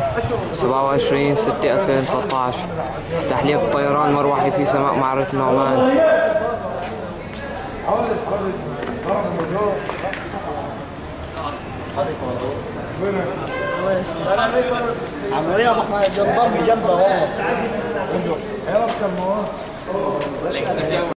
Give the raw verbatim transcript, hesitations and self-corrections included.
سبعة وعشرين ستة ألفين وثلاثة عشر. تحليق طيران مروحي في سماء معرة نعمان. عملية ما احنا جنب جنبه والله.